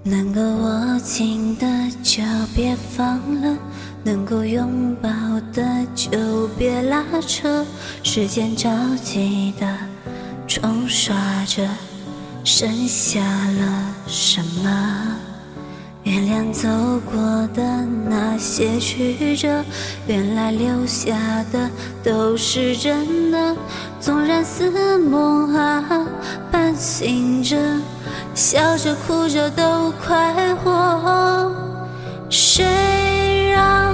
能够握紧的就别放了，能够拥抱的就别拉扯，时间着急的冲刷着，剩下了什么？原谅走过的那些曲折，原来留下的都是真的。纵然似梦啊，半醒着，笑着哭着都快活。谁让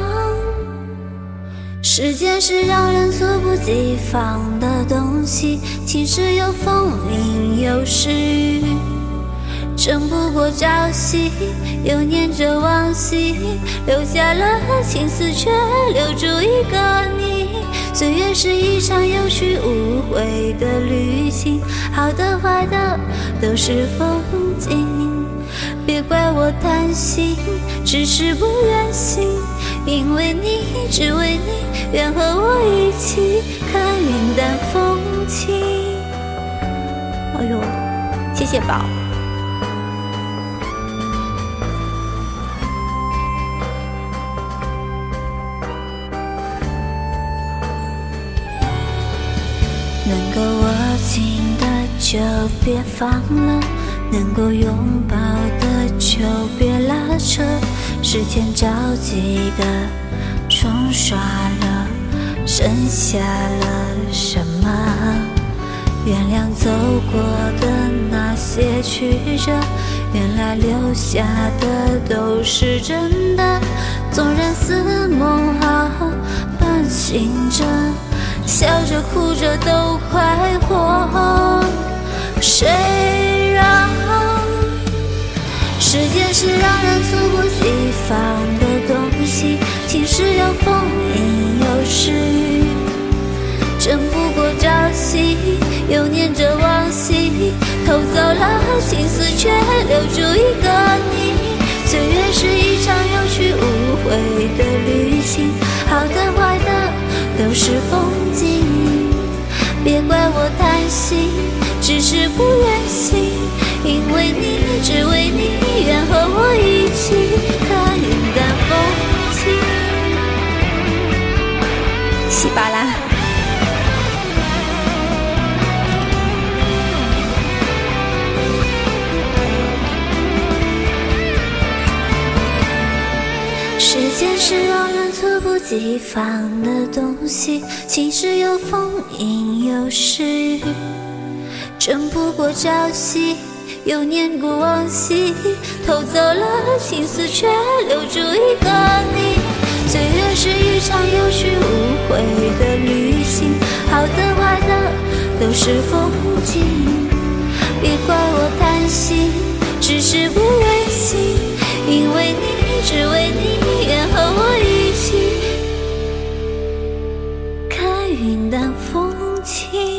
时间是让人猝不及防的东西，晴时有风，阴有时雨，争不过朝夕，又念着往昔，留下了情丝，却留住一个你。岁月是一场有去无回的旅行，好的坏的都是风景。别怪我贪心，只是不愿醒，因为你，只为你，愿和我一起看云淡风轻。哎呦，谢谢宝。能够握紧的就别放了，能够拥抱的就别拉扯，时间着急的冲刷了，剩下了什么？原谅走过的那些曲折，原来留下的都是真的。纵然似梦啊，半醒着，笑着哭着都快活。谁让时间是让人猝不及防的东西，晴时有风，阴有时雨，争不过朝夕，又念着往昔，偷走了心思，却留住一个你。岁月是一场有去无回的旅行，好的坏的都是风景。别怪我贪心，只是不愿醒，因为你，只为你，愿和我一起看云淡风轻。稀巴烂。时间是让人猝不及防的东西，晴时有风，阴有时雨，争不过朝夕，又念过往昔，偷走了心思，却留住一个你。岁月是一场有去无回的旅行，好的坏的都是风景。别怪我贪心，只是不愿醒，因为你，只为你，愿和我一起看云淡风轻。